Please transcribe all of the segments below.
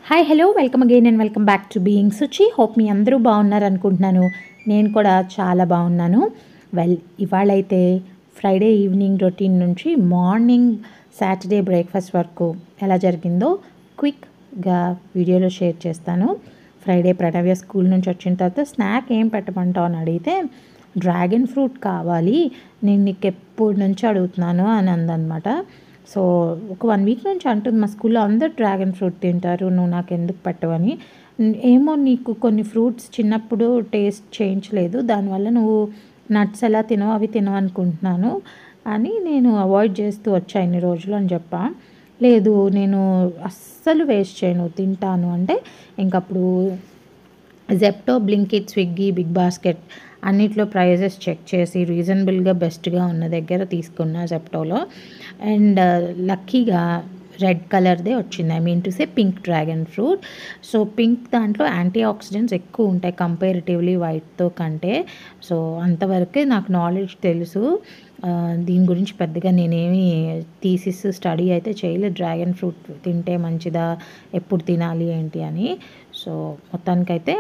Hi hello welcome again and welcome back to being Suchi. Hope మీ అందరూ బాగున్నారు అనుకుంటున్నాను. నేను కూడా చాలా బాగున్నాను. ఇవాళైతే ఫ్రైడే ఈవినింగ్ రొటీన్ నుంచి మార్నింగ్ సాటర్డే బ్రేక్ఫాస్ట్ వరకు ఎలా జరిగిందో క్విక్గా వీడియోలో షేర్ చేస్తాను. ఫ్రైడే ప్రణవ్య స్కూల్ నుంచి వచ్చిన తర్వాత స్నాక్ ఏం పెట్టమంటావు అని అడిగితే డ్రాగన్ ఫ్రూట్ కావాలి, నేను నీకు ఎప్పటి నుంచి అడుగుతున్నాను అని అందనమాట. సో ఒక 1 వీక్ నుంచి అంటుంది, మా స్కూల్లో అందరు డ్రాగన్ ఫ్రూట్ తింటారు, నువ్వు నాకు ఎందుకు పెట్టవని. ఏమో నీకు కొన్ని ఫ్రూట్స్ చిన్నప్పుడు టేస్ట్ చేయించలేదు, దానివల్ల నువ్వు నట్స్ ఎలా తినవు అవి తినవు అనుకుంటున్నాను అని నేను అవాయిడ్ చేస్తూ వచ్చా ఇన్ని రోజులు అని చెప్పా. లేదు నేను అస్సలు వేస్ట్ చేయను, తింటాను అంటే ఇంకప్పుడు Zepto, Blinkit, Swiggy, big basket అన్నిట్లో ప్రైజెస్ చెక్ చేసి రీజనబుల్గా బెస్ట్గా ఉన్న దగ్గర తీసుకున్న జెప్టోలో. అండ్ లక్కీగా రెడ్ కలర్దే వచ్చింది, I mean to say pink dragon fruit. So pink దాంట్లో యాంటీ ఆక్సిడెంట్స్ ఎక్కువ ఉంటాయి కంపేరిటివ్లీ వైట్తో కంటే. సో అంతవరకే నాకు నాలెడ్జ్ తెలుసు. దీని గురించి పెద్దగా నేనేమి థీసిస్ స్టడీ అయితే చేయలేదు, డ్రాగన్ ఫ్రూట్ తింటే మంచిదా, ఎప్పుడు తినాలి ఏంటి అని. సో మొత్తానికైతే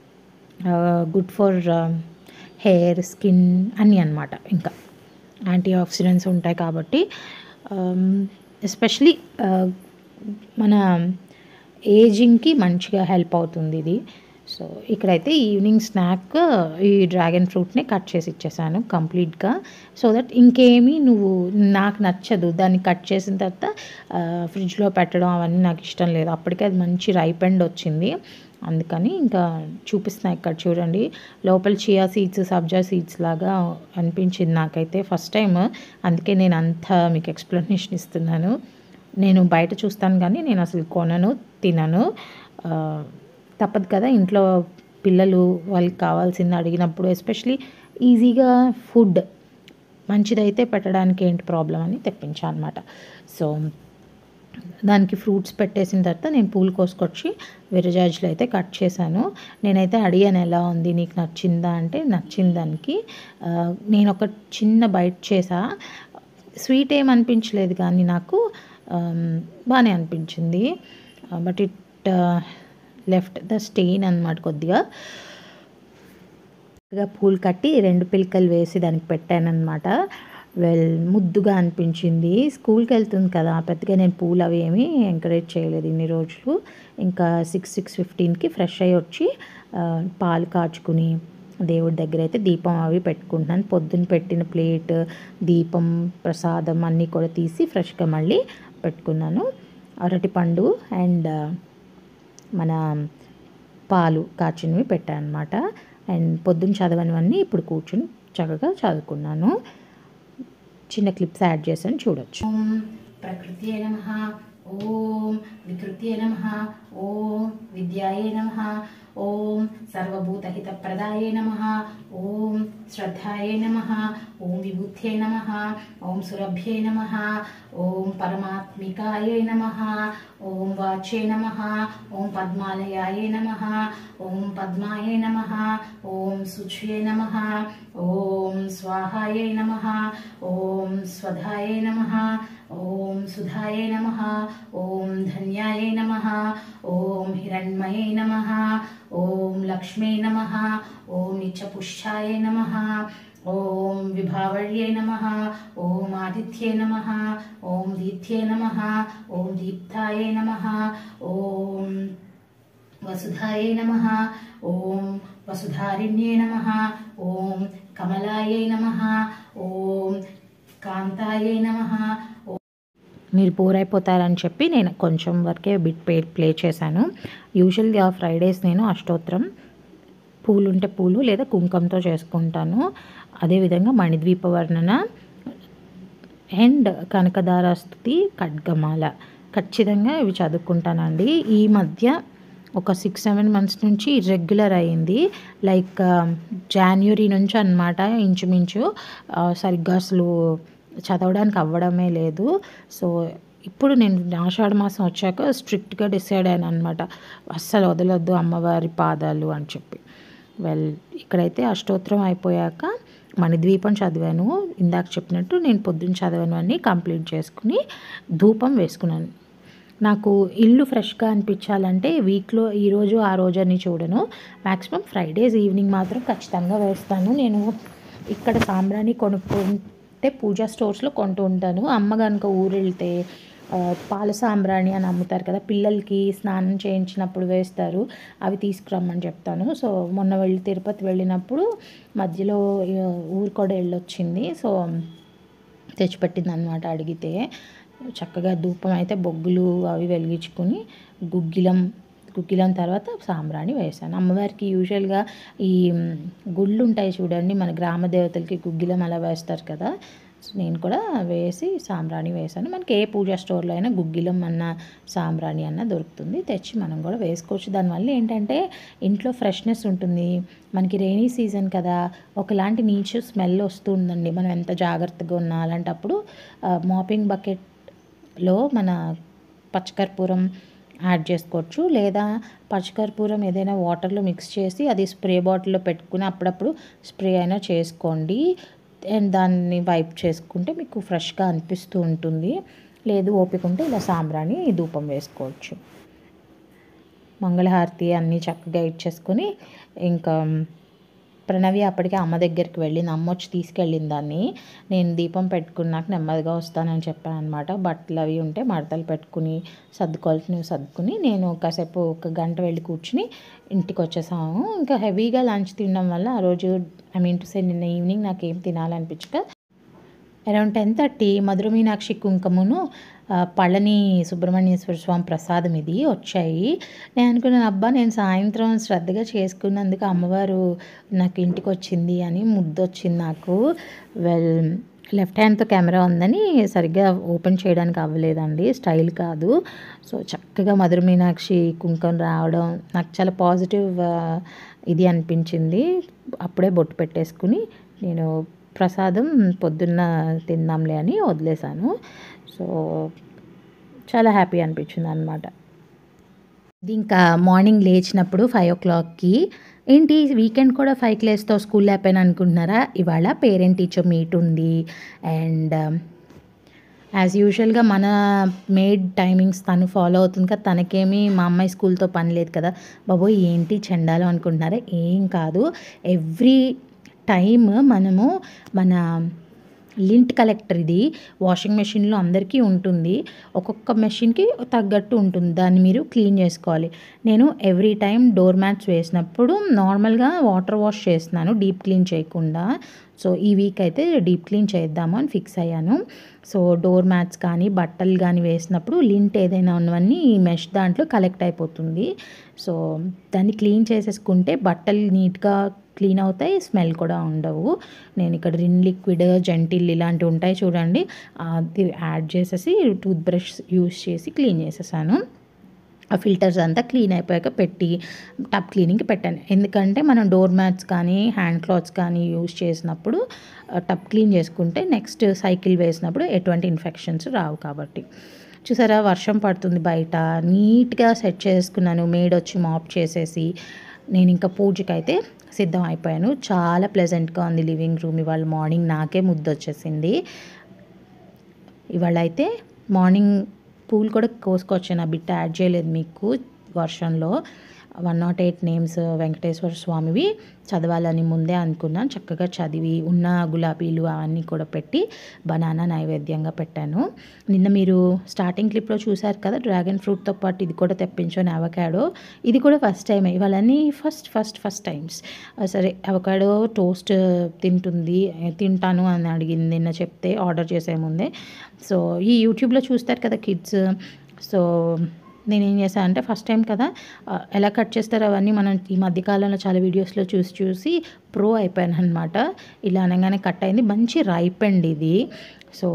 గుడ్ ఫర్ హెయిర్, స్కిన్ అన్నీ అన్నమాట. ఇంకా యాంటీ ఆక్సిడెంట్స్ ఉంటాయి కాబట్టి ఎస్పెషలీ మన ఏజింగ్కి మంచిగా హెల్ప్ అవుతుంది ఇది. సో ఇక్కడైతే ఈవినింగ్ స్నాక్ ఈ డ్రాగన్ ఫ్రూట్ని కట్ చేసి ఇచ్చేసాను కంప్లీట్గా. సో దట్ ఇంకేమీ నాకు నచ్చదు దాన్ని కట్ చేసిన తర్వాత ఫ్రిడ్జ్లో పెట్టడం అవన్నీ నాకు ఇష్టం లేదు. అప్పటికే అది మంచి రైప్ అండ్ వచ్చింది, అందుకని ఇంకా చూపిస్తున్నా. ఇక్కడ చూడండి, లోపల చియా సీడ్స్, సబ్జా సీడ్స్ లాగా అనిపించింది నాకైతే ఫస్ట్ టైం, అందుకే నేను అంతా మీకు ఎక్స్ప్లెనేషన్ ఇస్తున్నాను. నేను బయట చూస్తాను కానీ నేను అసలు కొనను, తినను. తప్పదు కదా, ఇంట్లో పిల్లలు వాళ్ళకి కావాల్సింది అడిగినప్పుడు ఎస్పెషలీ ఈజీగా ఫుడ్ మంచిదైతే పెట్టడానికి ఏంటి ప్రాబ్లం అని తెప్పించాను అనమాట. సో దానికి ఫ్రూట్స్ పెట్టేసిన తర్వాత నేను పూలు కోసుకొచ్చి విరజాజులు అయితే కట్ చేశాను. నేనైతే అడిగాను ఎలా ఉంది, నీకు నచ్చిందా అంటే నచ్చింది దానికి. నేను ఒక చిన్న బైట్ చేసా, స్వీట్ ఏం అనిపించలేదు కానీ నాకు బాగానే అనిపించింది. But it left the stain అనమాట. కొద్దిగా పూలు కట్టి 2 పిలకలు వేసి దానికి పెట్టానమాట. ముద్దుగా అనిపించింది. స్కూల్కి వెళ్తుంది కదా, పెద్దగా నేను పూలు అవి ఏమీ ఎంకరేజ్ చేయలేదు ఇన్ని రోజులు. ఇంకా 6:15కి ఫ్రెష్ అయ్యి వచ్చి పాలు కాచుకుని దేవుడి దగ్గర అయితే దీపం అవి పెట్టుకుంటున్నాను. పొద్దున్న పెట్టిన ప్లేట్, దీపం, ప్రసాదం అన్నీ కూడా తీసి ఫ్రెష్గా మళ్ళీ పెట్టుకున్నాను. అరటిపండు అండ్ మన పాలు కాచినవి పెట్టాను అనమాట. అండ్ పొద్దున్న చదవనివన్నీ ఇప్పుడు కూర్చొని చక్కగా చదువుకున్నాను. చిన్న క్లిప్స్ యాడ్ చేశాను, చూడొచ్చు. ఓం ప్రకృతే నమః, ఓం వికృతే నమః, ఓం విద్యాయే నమః, ఓం సర్వభూతహితప్రదాయే నమః, ఓం శ్రద్ధాయే నమః, ఓం విభూత్యే నమః, ఓం సురభ్యే నమః, ఓం పరమాత్మికాయే నమః, ఓం వాచే నమః, ఓం పద్మాలయాయే నమః, ఓం పద్మాయే నమః, ఓం శుచ్యే నమః, ఓం స్వాహాయే నమః, ఓం స్వధాయే నమః, ఓం సుధాయే నమః, ఓం ధన్యాయే నమః, ఓం హిరణ్మయే నమః, ఓం లక్ష్మీ నమః, ఓం నిత్యపుష్యాయ నమః, ఓం విభావర్యే నమః, ఓం ఆదిత్యే నమః, ఓం దీప్త్యే నమః, ఓం దీప్తాయే నమః, ఓం వసుధాయే నమః, ఓం వసుధారిణ్యే నమః, ఓం కమలాయే నమః, ఓం కాంతాయే నమః. మీరు బోర్ అయిపోతారని చెప్పి నేను కొంచెం వరకే బిట్ ప్లే చేశాను. యూజువల్గా ఫ్రైడేస్ నేను అష్టోత్తరం, పూలు ఉంటే పూలు లేదా కుంకుమతో చేసుకుంటాను. అదేవిధంగా మణిద్వీప వర్ణన అండ్ కనకదారాస్తుతి, ఖడ్గమాల ఖచ్చితంగా ఇవి చదువుకుంటానండి. ఈ మధ్య ఒక 6-7 మంత్స్ నుంచి రెగ్యులర్ అయింది, లైక్ జనవరి నుంచి అన్నమాట. ఇంచుమించు సరిగ్గా అసలు చదవడానికి అవ్వడమే లేదు. సో ఇప్పుడు నేను ఆషాఢ మాసం వచ్చాక స్ట్రిక్ట్గా డిసైడ్ అయ్యాను అనమాట, అస్సలు వదలొద్దు అమ్మవారి పాదాలు అని చెప్పి. ఇక్కడైతే అష్టోత్తరం అయిపోయాక మణిద్వీపం చదివాను. ఇందాక చెప్పినట్టు నేను పొద్దున్న చదివాను అన్నీ కంప్లీట్ చేసుకుని ధూపం వేసుకున్నాను. నాకు ఇల్లు ఫ్రెష్గా అనిపించాలంటే వీక్లో ఈరోజు ఆ రోజు అని చూడను. మ్యాక్సిమం ఫ్రైడేస్ ఈవినింగ్ మాత్రం ఖచ్చితంగా వేస్తాను. నేను ఇక్కడ సాంబ్రాణి కొనుక్కుంటే పూజా స్టోర్స్లో కొంటూ ఉంటాను. అమ్మ కనుక ఊరు వెళ్తే పాల సాంబ్రాణి అని అమ్ముతారు కదా, పిల్లలకి స్నానం చేయించినప్పుడు వేస్తారు, అవి తీసుకురమ్మని చెప్తాను. సో మొన్న తిరుపతి వెళ్ళినప్పుడు మధ్యలో ఊరు కూడా వెళ్ళొచ్చింది. సో తెచ్చిపెట్టింది అనమాట అడిగితే. చక్కగా ధూపం అయితే బొగ్గులు అవి వెలిగించుకొని గుగ్గిలం తర్వాత సాంబ్రాణి వేసాను. అమ్మవారికి యూజువల్గా ఈ గుళ్ళు ఉంటాయి చూడండి, మన గ్రామ దేవతలకి గుగ్గిలం అలా వేస్తారు కదా, నేను కూడా వేసి సాంబ్రాణి వేసాను. మనకి ఏ పూజా స్టోర్లో అయినా గుగ్గిలం అన్న సాంబ్రాణి అన్న దొరుకుతుంది, తెచ్చి మనం కూడా వేసుకోవచ్చు. దానివల్ల ఏంటంటే ఇంట్లో ఫ్రెష్నెస్ ఉంటుంది. మనకి రెయినీ సీజన్ కదా, ఒకలాంటి నీచు స్మెల్ వస్తుందండి మనం ఎంత జాగ్రత్తగా ఉన్నా. అలాంటప్పుడు మాపింగ్ బకెట్లో మన పచ్చకర్పూరం యాడ్ చేసుకోవచ్చు, లేదా పచ్చకర్పూరం ఏదైనా వాటర్లో మిక్స్ చేసి అది స్ప్రే బాటిల్లో పెట్టుకుని అప్పుడప్పుడు స్ప్రే అయినా చేసుకోండి. అండ్ దాన్ని వైప్ చేసుకుంటే మీకు ఫ్రెష్గా అనిపిస్తూ ఉంటుంది. లేదు ఓపిక ఉంటే ఇలా సాంబ్రాణి ధూపం వేసుకోవచ్చు. మంగళహారతి అన్నీ చక్కగా ఇచ్చేసుకొని ఇంకా ప్రణవి అప్పటికే అమ్మ దగ్గరికి వెళ్ళింది. అమ్మ వచ్చి తీసుకెళ్ళింది దాన్ని. నేను దీపం పెట్టుకున్నాక నెమ్మదిగా వస్తానని చెప్పాను అనమాట. బట్టలు అవి ఉంటే మడతలు పెట్టుకుని సర్దుకోవాల్సినవి సర్దుకుని నేను కాసేపు 1 గంట వెళ్ళి కూర్చుని ఇంటికి వచ్చేసాము. ఇంకా హెవీగా లంచ్ తినడం వల్ల ఆ రోజు నిన్న ఈవినింగ్ నాకేం తినాలనిపించక అరౌండ్ 10:30 మధుర మీనాక్షి కుంకుమను పళని సుబ్రహ్మణ్యేశ్వర స్వామి ప్రసాదం ఇది వచ్చాయి. నేను అనుకున్నాను, అబ్బా నేను సాయంత్రం శ్రద్ధగా చేసుకున్నందుకు అమ్మవారు నాకు ఇంటికి వచ్చింది అని ముద్దొచ్చింది నాకు. లెఫ్ట్ హ్యాండ్తో కెమెరా ఉందని సరిగ్గా ఓపెన్ చేయడానికి అవ్వలేదండి, స్టైల్ కాదు. సో చక్కగా మధుర మీనాక్షి కుంకుమ రావడం నాకు చాలా పాజిటివ్ ఇది అనిపించింది. అప్పుడే బొట్టు పెట్టేసుకుని నేను ప్రసాదం పొద్దున్న తిందాంలే అని వదిలేశాను. సో చాలా హ్యాపీ అనిపించింది అనమాట. ఇది ఇంకా మార్నింగ్ లేచినప్పుడు 5 o'clockకి ఏంటి వీకెండ్ కూడా 5కి లేస్తావు స్కూల్ అయిపోయినా అనుకుంటున్నారా, ఇవాళ పేరెంట్ టీచర్ మీట్ ఉంది. అండ్ యాజ్ యూజువల్గా మన మేడ్ టైమింగ్స్ తను ఫాలో అవుతుంది కదా, తనకేమీ మా అమ్మాయి స్కూల్తో పని లేదు కదా. బాబోయ్ ఏంటి చండాలం అనుకుంటున్నారా, ఏం కాదు. ఎవ్రీ టైమ్ మనము మన లింట్ కలెక్టర్ ఇది వాషింగ్ మెషిన్లో అందరికీ ఉంటుంది, ఒక్కొక్క మెషిన్కి తగ్గట్టు ఉంటుంది, దాన్ని మీరు క్లీన్ చేసుకోవాలి. నేను ఎవ్రీ టైం డోర్ మ్యాట్స్ వేసినప్పుడు నార్మల్గా వాటర్ వాష్ చేస్తున్నాను, డీప్ క్లీన్ చేయకుండా. సో ఈ వీక్ అయితే డీప్ క్లీన్ చేద్దాము అని ఫిక్స్ అయ్యాను. సో డోర్ మ్యాట్స్ కానీ బట్టలు కానీ వేసినప్పుడు లింట్ ఏదైనా ఉన్నవన్నీ ఈ మెష్ దాంట్లో కలెక్ట్ అయిపోతుంది. సో దాన్ని క్లీన్ చేసేసుకుంటే బట్టలు నీట్గా క్లీన్ అవుతాయి, స్మెల్ కూడా ఉండవు. నేను ఇక్కడ రిన్ లిక్విడ్, జెంటిల్ ఇలాంటివి ఉంటాయి చూడండి, అది యాడ్ చేసేసి టూత్ బ్రష్ యూస్ చేసి క్లీన్ చేసేసాను. ఆ ఫిల్టర్స్ అంతా క్లీన్ అయిపోయాక పెట్టి టబ్ క్లీనింగ్కి పెట్టాను. ఎందుకంటే మనం డోర్ మ్యాట్స్ కానీ హ్యాండ్ క్లాత్స్ కానీ యూస్ చేసినప్పుడు టబ్ క్లీన్ చేసుకుంటే నెక్స్ట్ సైకిల్ వేసినప్పుడు ఎటువంటి ఇన్ఫెక్షన్స్ రావు కాబట్టి. చూసారా వర్షం పడుతుంది బయట, నీట్గా సెట్ చేసుకున్నాను. మేడ్ వచ్చి మాప్ చేసేసి నేను ఇంకా పూజకైతే సిద్ధం అయిపోయాను. చాలా ప్లెజెంట్గా ఉంది లివింగ్ రూమ్. ఇవాళ మార్నింగ్ నాకే ముద్దు వచ్చేసింది. ఇవాళ అయితే మార్నింగ్ పూలు కూడా కోసుకొచ్చాను, ఆ బిట్ యాడ్ చేయలేదు మీకు వర్షంలో. 108 నేమ్స్ వెంకటేశ్వర స్వామివి చదవాలని ముందే అనుకున్నాను. చక్కగా చదివి ఉన్న గులాబీలు అవన్నీ కూడా పెట్టి బనానా నైవేద్యంగా పెట్టాను. నిన్న మీరు స్టార్టింగ్ క్లిప్లో చూశారు కదా, డ్రాగన్ ఫ్రూట్తో పాటు ఇది కూడా తెప్పించాను, అవకాడో. ఇది కూడా ఫస్ట్ టైం, ఇవాళన్నీ ఫస్ట్ టైమ్స్. సరే అవకాడో టోస్ట్ తింటాను అని అడిగింది నిన్న చెప్తే ఆర్డర్ చేసే ముందే. సో ఈ యూట్యూబ్లో చూస్తారు కదా కిడ్స్, సో నేనేం చేశాను అంటే ఫస్ట్ టైం కదా ఎలా కట్ చేస్తారో అవన్నీ మనం ఈ మధ్యకాలంలో చాలా వీడియోస్లో చూసి ప్రో అయిపోయాను అనమాట. ఇలా అనగానే కట్ అయింది, మంచి రైప్ అండి ఇది. సో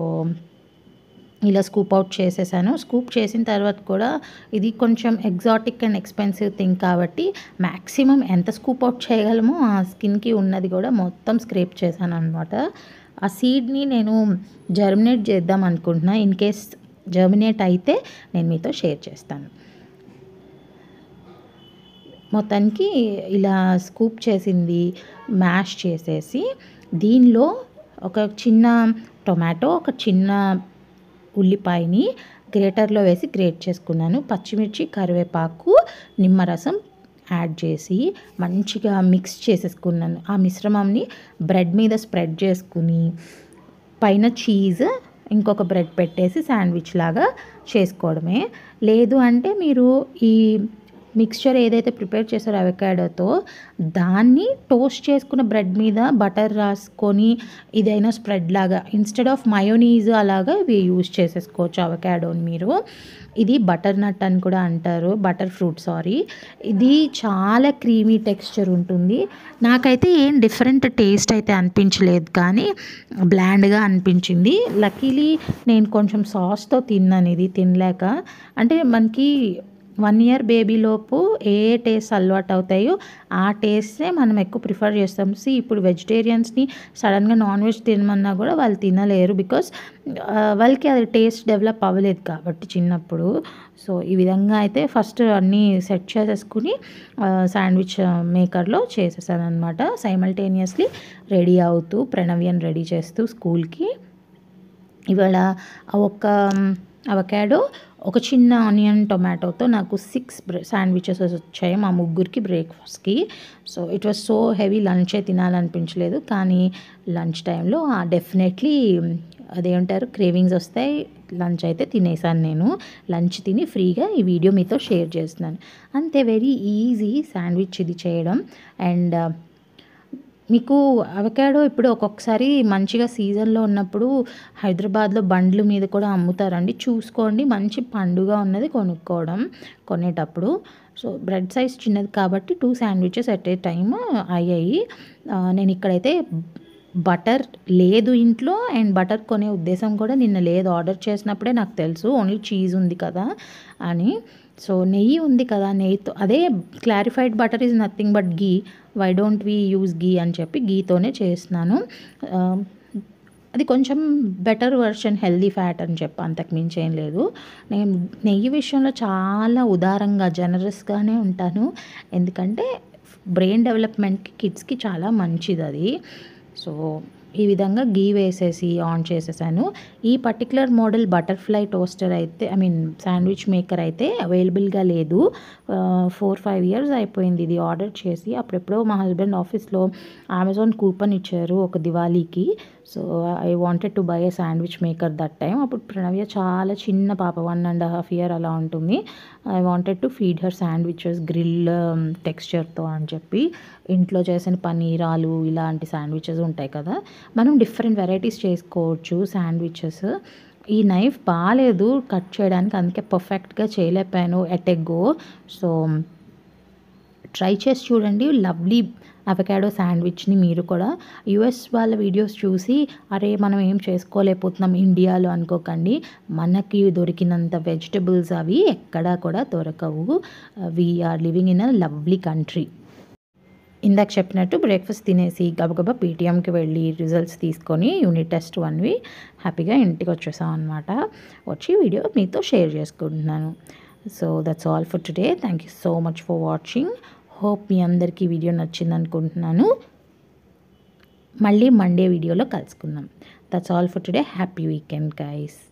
ఇలా స్కూప్ అవుట్ చేసేసాను. స్కూప్ చేసిన తర్వాత కూడా ఇది కొంచెం ఎగ్జాటిక్ అండ్ ఎక్స్పెన్సివ్ థింగ్ కాబట్టి మ్యాక్సిమం ఎంత స్కూప్ అవుట్ చేయగలమో ఆ స్కిన్కి ఉన్నది కూడా మొత్తం స్క్రేప్ చేశాను అనమాట. ఆ సీడ్ని నేను జర్మినేట్ చేద్దాం అనుకుంటున్నా. ఇన్ కేస్ జర్మినేట్ అయితే నేను మీతో షేర్ చేస్తాను. మొత్తానికి ఇలా స్కూప్ చేసింది మ్యాష్ చేసేసి దీనిలో ఒక చిన్న టొమాటో, ఒక చిన్న ఉల్లిపాయని గ్రేటర్లో వేసి గ్రేట్ చేసుకున్నాను. పచ్చిమిర్చి, కరివేపాకు, నిమ్మరసం యాడ్ చేసి మంచిగా మిక్స్ చేసేసుకున్నాను. ఆ మిశ్రమంని బ్రెడ్ మీద స్ప్రెడ్ చేసుకుని పైన చీజ్ ఇంకొక బ్రెడ్ పెట్టేసి శాండ్విచ్ లాగా చేసుకోవడమే. లేదు అంటే మీరు ఈ మిక్స్చర్ ఏదైతే ప్రిపేర్ చేశారో అవకాడోతో దాన్ని టోస్ట్ చేసుకున్న బ్రెడ్ మీద బటర్ రాసుకొని ఇదైనా స్ప్రెడ్ లాగా ఇన్స్టెడ్ ఆఫ్ మయోనీస్ అలాగా ఇవి యూజ్ చేసేసుకోవచ్చు అవకాడోని మీరు. ఇది బటర్ నట్ అని కూడా అంటారు, బటర్ ఫ్రూట్ సారీ. ఇది చాలా క్రీమీ టెక్స్చర్ ఉంటుంది. నాకైతే ఏం డిఫరెంట్ టేస్ట్ అయితే అనిపించలేదు, కానీ బ్లాండ్గా అనిపించింది. లక్కీలీ నేను కొంచెం సాస్తో తిన్నాను, ఇది తినలేక. అంటే మనకి 1 ఇయర్ బేబీలోపు ఏ టేస్ట్ అలవాటు అవుతాయో ఆ టేస్టే మనం ఎక్కువ ప్రిఫర్ చేస్తాం. ఇప్పుడు వెజిటేరియన్స్ని సడన్గా నాన్ వెజ్ తినమన్నా కూడా వాళ్ళు తినలేరు, బికాస్ వాళ్ళకి అది టేస్ట్ డెవలప్ అవ్వలేదు కాబట్టి చిన్నప్పుడు. సో ఈ విధంగా అయితే ఫస్ట్ అన్నీ సెట్ చేసేసుకుని శాండ్విచ్ మేకర్లో చేసేసాను అనమాట. సైమల్టేనియస్లీ రెడీ అవుతూ ప్రణవ్యన్ రెడీ చేస్తూ స్కూల్కి. ఇవాళ ఒక అవకాడో, ఒక చిన్న ఆనియన్, టొమాటోతో నాకు 6 శాండ్విచెస్ వచ్చాయి మా ముగ్గురికి బ్రేక్ఫాస్ట్కి. So it was so heavy, లంచే తినాలనిపించలేదు. కానీ లంచ్ టైంలో డెఫినెట్లీ అదేంటారు క్రేవింగ్స్ వస్తాయి. లంచ్ అయితే తినేసాను నేను. లంచ్ తిని ఫ్రీగా ఈ వీడియో మీతో షేర్ చేస్తున్నాను. అంతే, వెరీ ఈజీ శాండ్విచ్ ఇది చేయడం. అండ్ మీకు అవకాడో ఇప్పుడు ఒక్కొక్కసారి మంచిగా సీజన్లో ఉన్నప్పుడు హైదరాబాద్లో బండ్ల మీద కూడా అమ్ముతారండి. చూసుకోండి, మంచి పండుగా ఉన్నది కొనుక్కోవడం కొనేటప్పుడు. సో బ్రెడ్ సైజ్ చిన్నది కాబట్టి 2 శాండ్విచెస్ ఎట్ ఏ టైమ్ అయ్యాయి. నేను ఇక్కడైతే బటర్ లేదు ఇంట్లో, అండ్ బటర్ కొనే ఉద్దేశం కూడా నిన్న లేదు. ఆర్డర్ చేసినప్పుడే నాకు తెలుసు ఓన్లీ చీజ్ ఉంది కదా అని. సో నెయ్యి ఉంది కదా, నెయ్యితో అదే clarified butter is nothing but ghee, why don't we use ghee అని చెప్పి గీతోనే చేస్తున్నాను. అది కొంచెం బెటర్ వర్షన్, హెల్దీ ఫ్యాట్ అని చెప్పి, అంతకు మించి ఏం లేదు. నేను నెయ్యి విషయంలో చాలా ఉదారంగా జనరస్గానే ఉంటాను, ఎందుకంటే బ్రెయిన్ డెవలప్మెంట్కి కిడ్స్కి చాలా మంచిది అది. సో ఈ విధంగా గీ వేసేసి ఆన్ చేసేసాను. ఈ పర్టికులర్ మోడల్ బటర్ఫ్లై టోస్టర్ అయితే శాండ్విచ్ మేకర్ అయితే అవైలబుల్గా లేదు. 4-5 ఇయర్స్ అయిపోయింది ఇది ఆర్డర్ చేసి. అప్పుడెప్పుడో మా హస్బెండ్ ఆఫీస్లో అమెజాన్ కూపన్ ఇచ్చారు ఒక దివాళీకి. So I wanted to buy a sandwich maker that time. అప్పుడు ప్రణవ్య చాలా చిన్న పాప, 1.5 ఇయర్ అలా ఉంటుంది. I wanted to feed her sandwiches grill టెక్స్చర్తో అని చెప్పి. ఇంట్లో చేసిన పనీరాలు ఇలాంటి శాండ్విచెస్ ఉంటాయి కదా, మనం డిఫరెంట్ వెరైటీస్ చేసుకోవచ్చు శాండ్విచెస్. ఈ నైఫ్ బాగాలేదు కట్ చేయడానికి, అందుకే పర్ఫెక్ట్గా చేయలేకపోయాను at a go. So try చేసి చూడండి లవ్లీ అవకాడో శాండ్విచ్ని మీరు కూడా. యుఎస్ వాళ్ళ వీడియోస్ చూసి అరే మనం ఏం చేసుకోలేకపోతున్నాం ఇండియాలో అనుకోకండి. మనకి దొరికినంత వెజిటబుల్స్ అవి ఎక్కడా కూడా దొరకవు. We are living in a lovely country. ఇందాక చెప్పినట్టు బ్రేక్ఫాస్ట్ తినేసి గబగబా పీటీఎంకి వెళ్ళి రిజల్ట్స్ తీసుకొని యూనిట్ టెస్ట్ 1వి హ్యాపీగా ఇంటికి వచ్చేసాం అనమాట. వచ్చి వీడియో మీతో షేర్ చేసుకుంటున్నాను. So that's all for today. Thank you so much for watching. Hope మీ అందరికీ వీడియో నచ్చింది అనుకుంటున్నాను. మళ్ళీ మండే వీడియోలో కలుసుకుందాం. That's all for today. Happy weekend guys.